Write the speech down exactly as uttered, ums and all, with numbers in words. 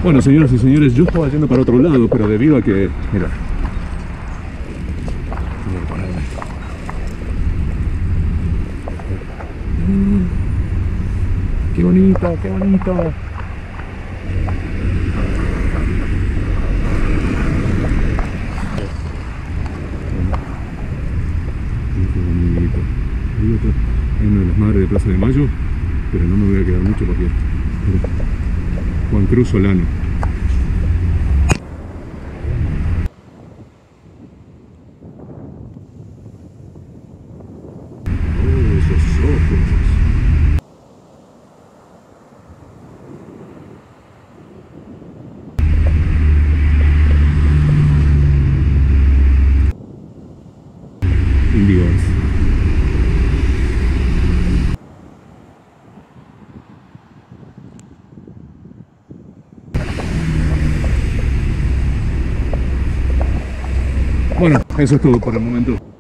Bueno, señoras y señores, yo estaba yendo para otro lado, pero debido a que... Mira. Mira, parame. Mm, ¡Qué bonito, qué bonito! Qué bonito. Hay otra, hay una de las madres de Plaza de Mayo, pero no me voy a quedar mucho porque... Mira. Juan Cruz Solano. Oh, esos ojos. Indios. Bueno, eso es todo por el momento.